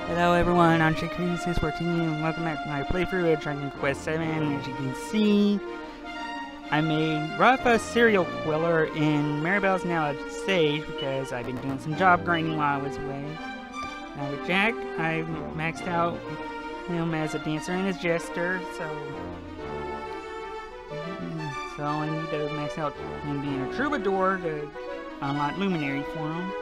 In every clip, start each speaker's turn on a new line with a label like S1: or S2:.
S1: Hello everyone, I'm Chickadee614 and welcome back to my playthrough of Dragon Quest VII. As you can see, I made Ruff a serial killer and Maribel's now a sage because I've been doing some job grinding while I was away. Now with Jack, I've maxed out him as a dancer and as jester, so I need to max out him being a troubadour to unlock Luminary for him.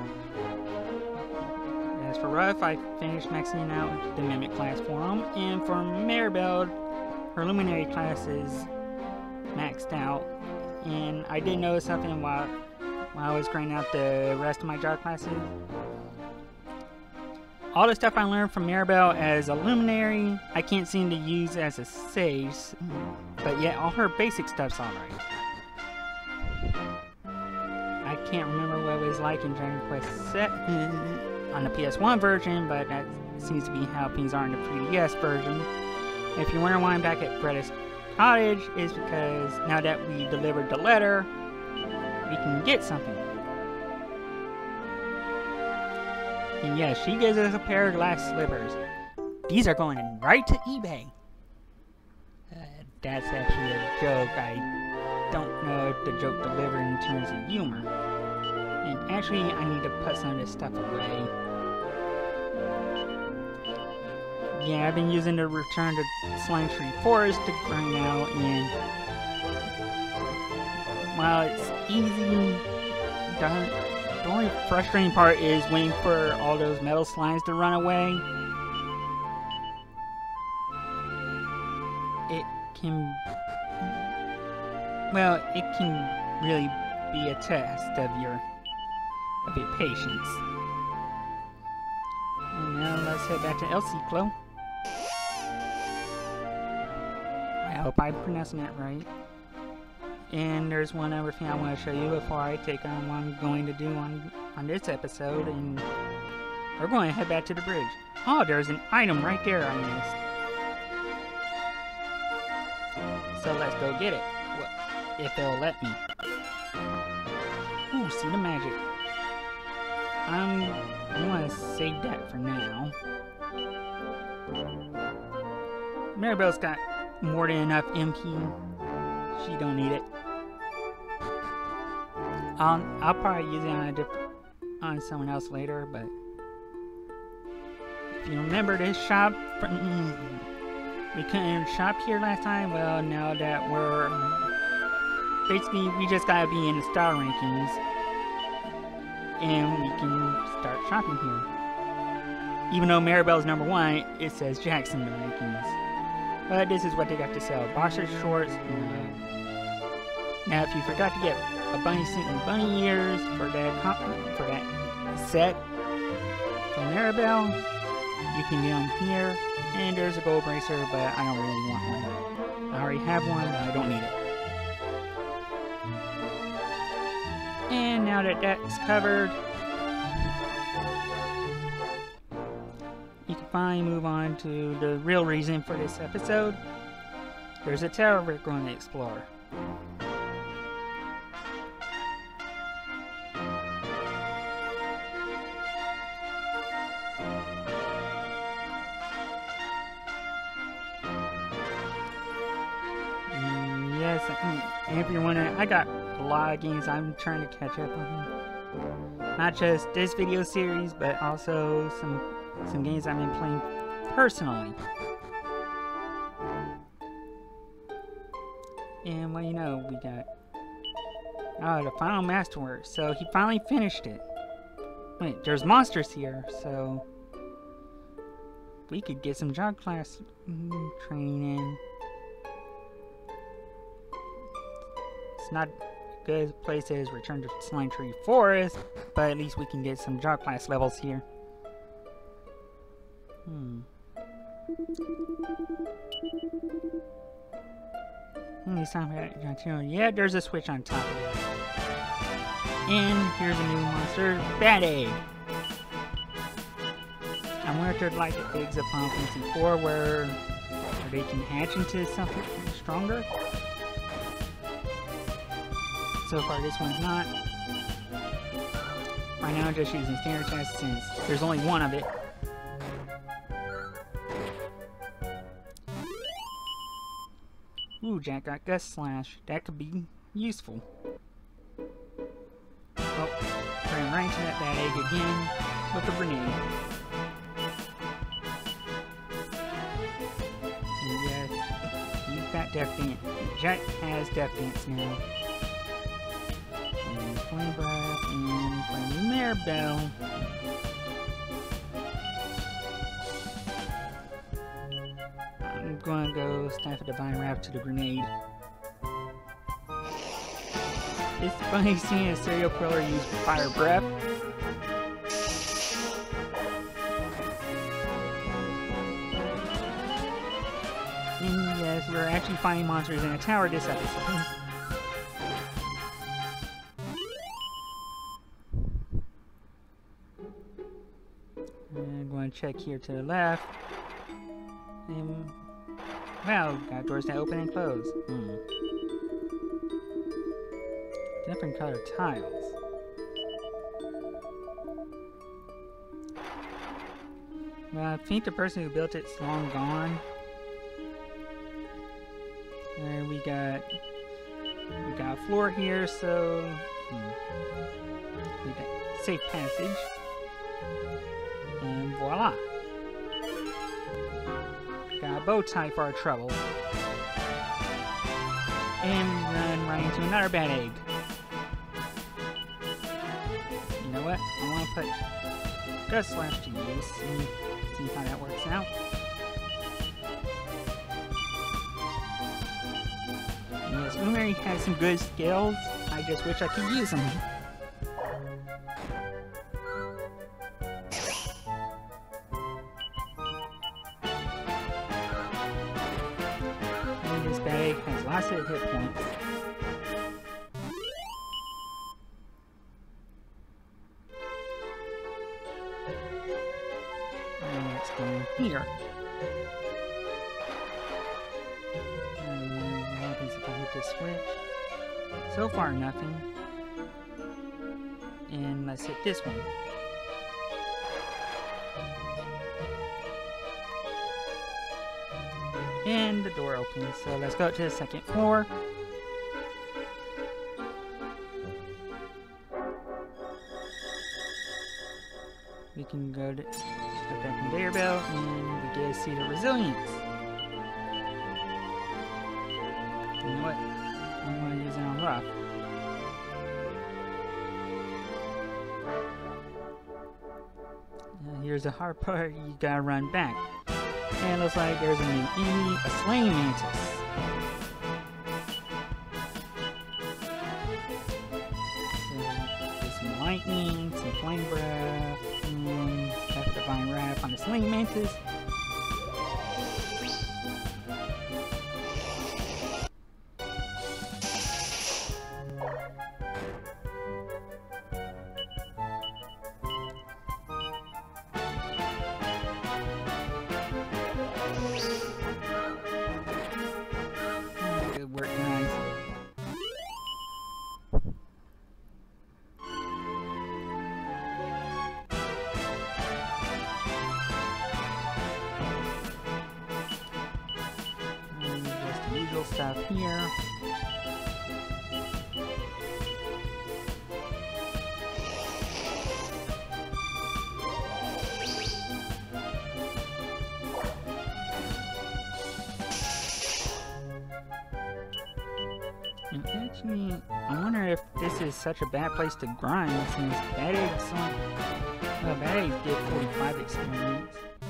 S1: As for Ruff, I finished maxing out the Mimic class for him, and for Maribel, her Luminary class is maxed out. And I did notice something while I was grinding out the rest of my job classes. All the stuff I learned from Maribel as a Luminary, I can't seem to use as a Sage, but yet all her basic stuff's alright. I can't remember what it was like in Dragon Quest VII on the PS1 version, but that seems to be how things are in the 3DS version. If you're wondering why I'm back at Greta's cottage, is because now that we delivered the letter, we can get something. And yes, she gives us a pair of glass slippers. These are going right to eBay. That's actually a joke. I don't know if the joke delivered in terms of humor. And actually, I need to put some of this stuff away. Yeah, I've been using the Return to Slime Tree Forest to grind out, and while it's easy, the only frustrating part is waiting for all those metal slimes to run away. It can really be a test of your patience. And now let's head back to El Ciclo. I hope I'm pronouncing that right. And there's one other thing I want to show you before I take on what I'm going to do on this episode, and we're going to head back to the bridge. Oh, there's an item right there I missed. So let's go get it. Well, if they'll let me. Ooh, see the magic. I'm going to save that for now. Maribel's got more than enough MP. She don't need it. I'll probably use it on someone else later, but if you remember this shop, we couldn't shop here last time. Well, now that we're basically, we just gotta be in the star rankings, and we can start shopping here. Even though Maribel's #1, it says Jack's in the rankings. But this is what they got to sell: boxer shorts. Now, if you forgot to get a bunny suit and bunny ears for that set from Maribel, you can get them here. And there's a gold bracer, but I don't really want one. I already have one, but I don't need it. And now that that's covered, you can finally move on to the real reason for this episode. There's a tower we're going to explore. Yes, and if you're wondering, I got a lot of games I'm trying to catch up on. Not just this video series, but also some games I've been playing personally. And well, you know, we got the final masterwork. So he finally finished it. Wait, there's monsters here, so we could get some job class training in. It's not as good a place as Return to Slime Tree Forest, but at least we can get some job class levels here. Yeah, there's a switch on top of it. And here's a new monster, Bad Egg. I wonder if they're like the eggs of Final Fantasy IV where they can hatch into something stronger. So far, this one's not. Right now, I'm just using standard chest since there's only one of it. Ooh, Jack got Gust Slash. That could be useful. Oh, ran right into that bad egg again with a grenade. And yes, you've got Death Dance. Jack has Death Dance now. And Flame Breath and Flame Maribel. I'm gonna go Staff of Divine Wrath to the grenade. It's funny seeing a serial killer use Fire Breath. And yes, we're actually finding monsters in a tower this episode. I'm going to check here to the left. And wow, got doors that open and close. Different color tiles. Well, I think the person who built it's long gone. And we got a floor here, so we got safe passage. And voila! Got a bow tie for our trouble. And we run right into another bad egg. You know what? I want to put Gust Slash to use and see how that works out. And yes, Umari has some good skills. I just wish I could use them. And this bad egg has lots of hit points. Here. What happens if I hit this switch? So far, nothing. And let's hit this one. And the door opens. So let's go to the second floor. We can go to that conveyor belt and we get to see the resilience. You know what? I'm going to use it on rough. Here's the hard part, you gotta run back. And it looks like there's a new enemy, a Slaying Mantis. So, get some lightning, some flame breath, and Staff of Divine Wrath on the Slaying Mantis. Good work, guys. And just the usual stuff here. And actually, I wonder if this is such a bad place to grind since bad eggs get 45 experience.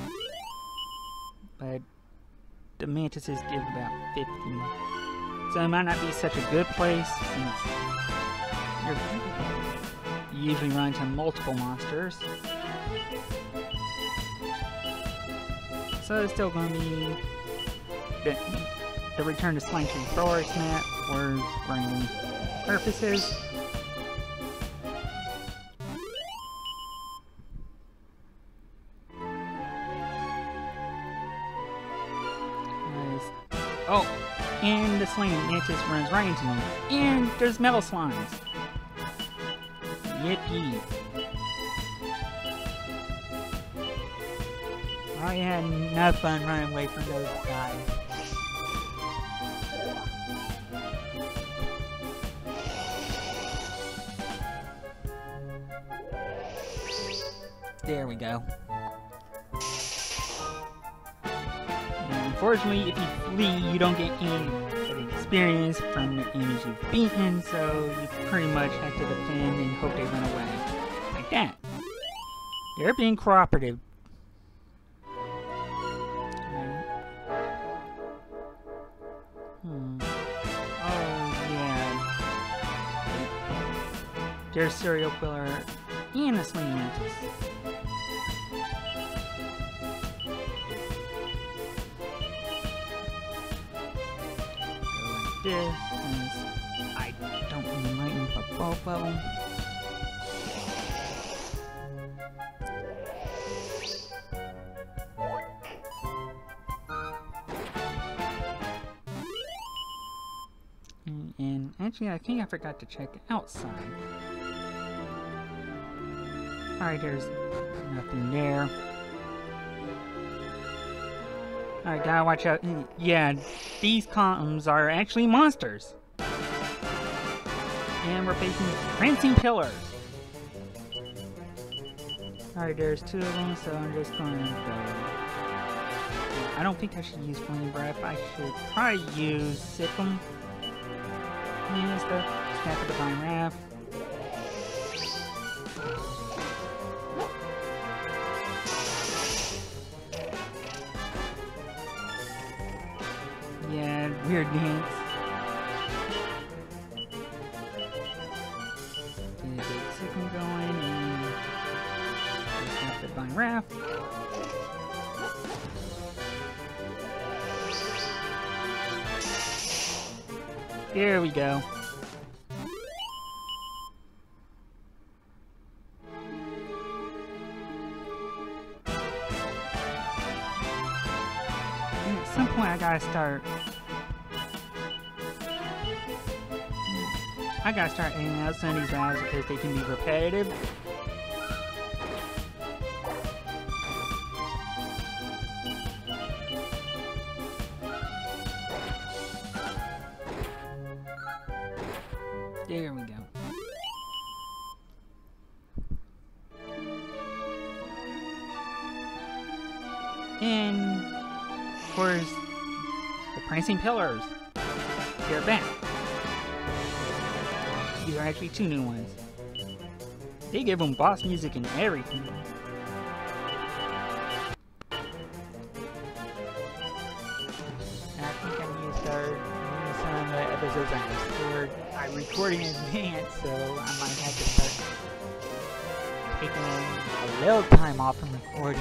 S1: But the mantises give about 50. So it might not be such a good place since you usually run into multiple monsters. So it's still going to be the return to Slanky Forest map for grinding purposes. Oh, and the Slaying Mantis runs right into me. And there's metal slimes. Yippee. I had enough fun running away from those guys. There we go. And unfortunately, if you flee, you don't get any experience from the enemies you've beaten, so you pretty much have to defend and hope they run away. Like that. They're being cooperative. Oh, yeah. There's serial killer and a sling mantis. Go like this, since I don't really mind for both of them. And actually, I think I forgot to check outside. Alright, there's nothing there. Alright, gotta watch out. Yeah, these columns are actually monsters. And we're facing prancing pillars. Alright, there's two of them, so I'm just going to go. I don't think I should use Flame Breath. I should probably use Siphon. And the Staff of Divine Wrath. Yeah, weird dance. Get a Siphon going and Staff of Divine Wrath. There we go. And at some point I gotta start aiming out some of these battles because they can be repetitive. There we go. And of course, the Prancing Pillars. They're back. These are actually two new ones. They give them boss music and everything. I think I need to start some of the episodes I record in advance, so I might have to start taking a little time off from recording.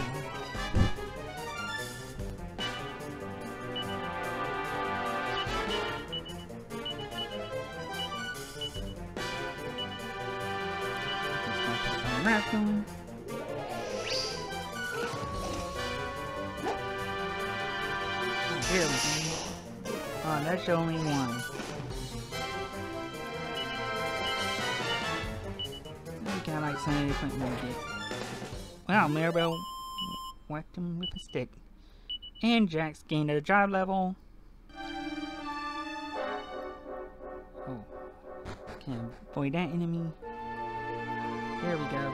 S1: Raccoon. Oh, here we go. Oh, that's only one. I like some different magic. Wow, Maribel whacked him with a stick. And Jax gained a job level. Oh. Can avoid that enemy. There we go.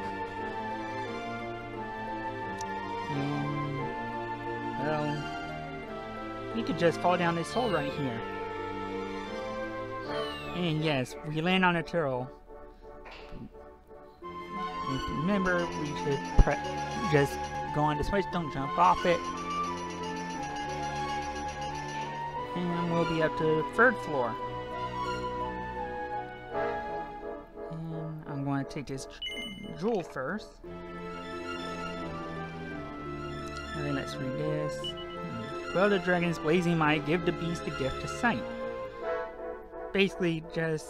S1: And well, we could just fall down this hole right here. And yes, we land on a turtle. Remember, we should just go on the switch, don't jump off it. And we'll be up to the 3rd floor. And I'm going to take this jewel first. Alright, let's read this. Quell the dragon's blazing might, give the beast the gift of sight. Basically, just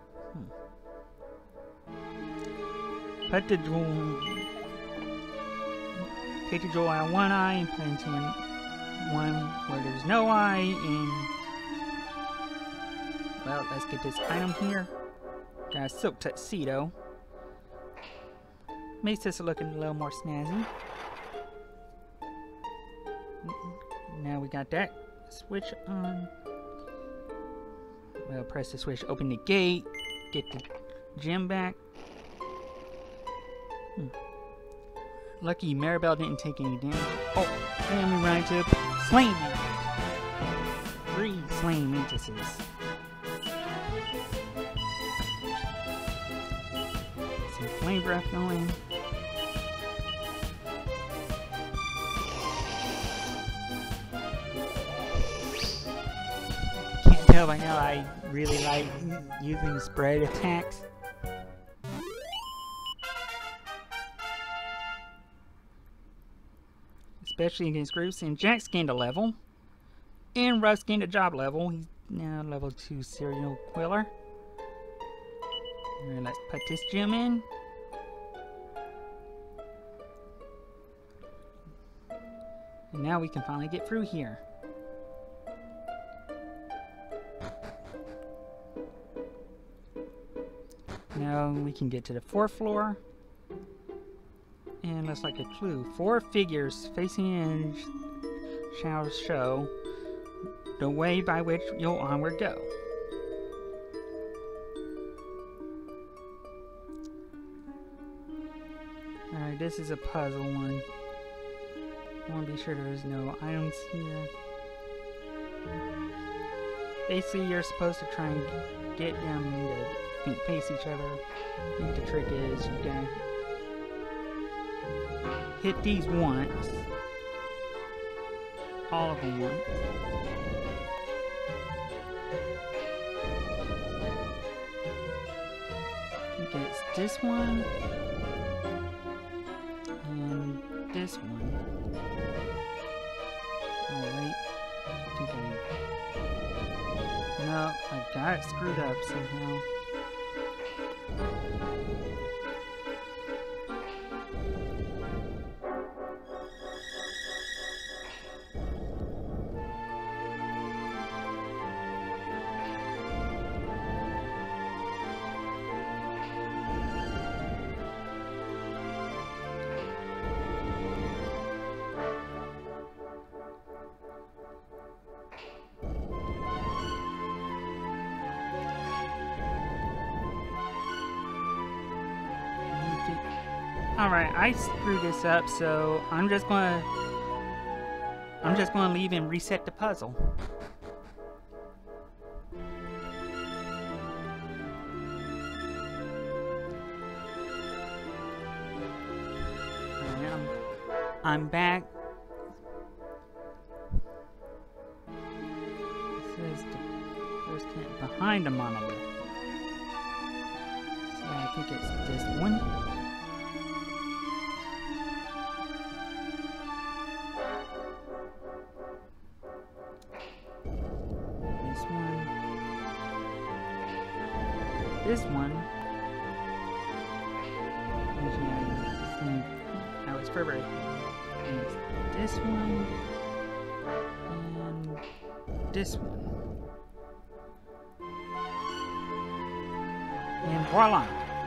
S1: put the jewel, take the jewel out of one eye and put it into one where there's no eye, and well, let's get this item here. Got a silk tuxedo. Makes this looking a little more snazzy. Now we got that switch on. Well, press the switch, open the gate, get the gem back. Lucky Maribel didn't take any damage. Oh, and we run into Flame Mantis. 3 Flame Mantises. Some Flame Breath going. Can't tell by now I really like using spread attacks. Especially against groups. And Jack's gained a level. And Russ gained a job level. He's now level 2 Serial Quiller. And let's put this gem in. And now we can finally get through here. Now we can get to the 4th floor. And looks like a clue. 4 figures facing in shall show the way by which you'll onward go. Alright, this is a puzzle one. I want to be sure there's no items here. Basically, you're supposed to try and get them to face each other. I think the trick is you gotta hit these once. All of them once. I think it's this one. And this one. Oh wait. I think no, I got it screwed up somehow. Alright, I screwed this up, so I'm just gonna leave and reset the puzzle. Alright, I'm back. It says the first tent behind the monolith. So I think it's this one. This one, I was February. And it's this one, and this one. And voila!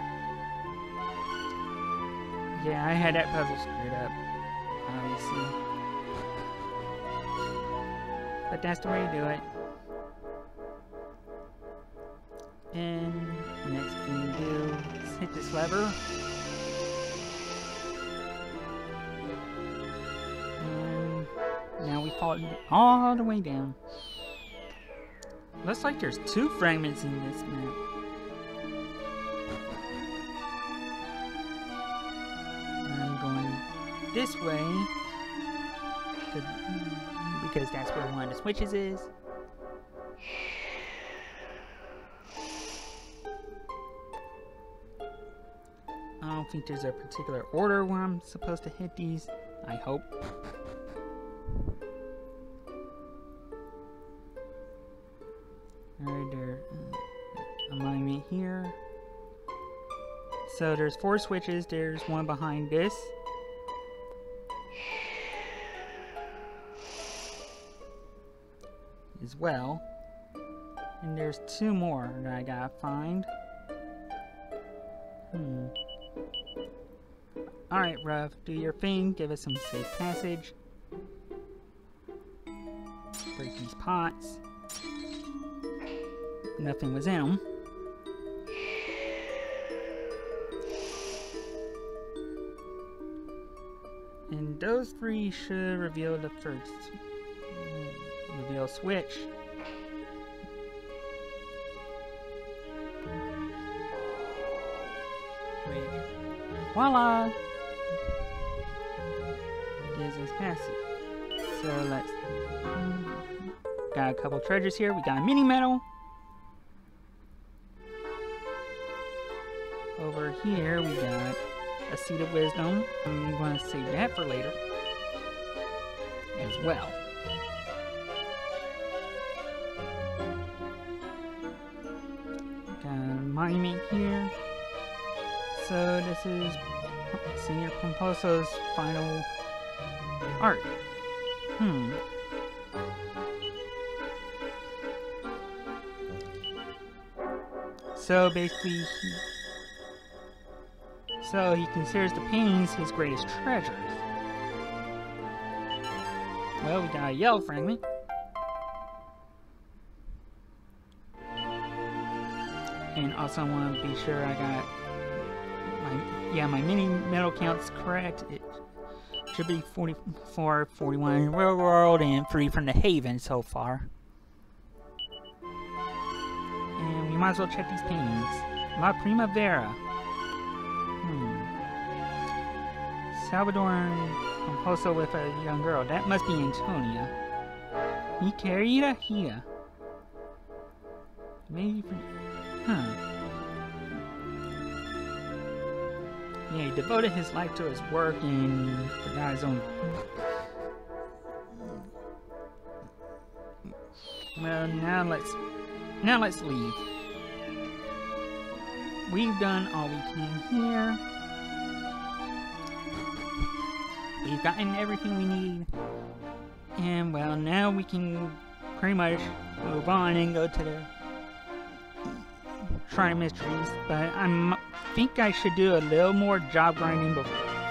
S1: Yeah, I had that puzzle screwed up, obviously. But that's the way to do it. And next thing we do is hit this lever. And now we fall all the way down. Looks like there's 2 fragments in this map. I'm going this way because that's where one of the switches is. I don't think there's a particular order where I'm supposed to hit these. I hope. Alright, there. Alignment here. So there's 4 switches. There's one behind this. As well. And there's 2 more that I gotta find. Alright, Ruff, do your thing. Give us some safe passage. Break these pots. Nothing was in them. And those 3 should reveal the first. Reveal switch. Wait. Voila! Gives us passive. So let's... Got a couple treasures here. We got a mini medal. Over here we got a seed of wisdom. I'm going to save that for later as well. Got a monument here. So this is Senior Pomposo's final art. So basically, he considers the paintings his greatest treasures. Well, we got a yellow fragment. And also I want to be sure I got my mini medal count's correct. It should be 44, 41 in the real world and 3 from the Haven so far. And we might as well check these paintings. La Primavera. Salvadoran Pomposo with a young girl. That must be Antonia. Mi querida Hia. Maybe. Yeah, he devoted his life to his work and forgot his own. Well, now let's leave. We've done all we can here. We've gotten everything we need. And well, now we can pretty much move on and go to the Shrine of Mysteries. But I think I should do a little more job grinding for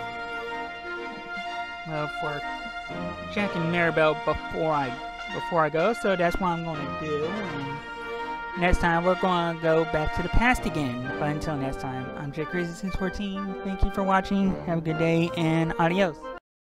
S1: Jack and Maribel before I go. So that's what I'm going to do. And next time we're going to go back to the past again. But until next time, I'm Jake Crazy614. Thank you for watching. Have a good day and adios.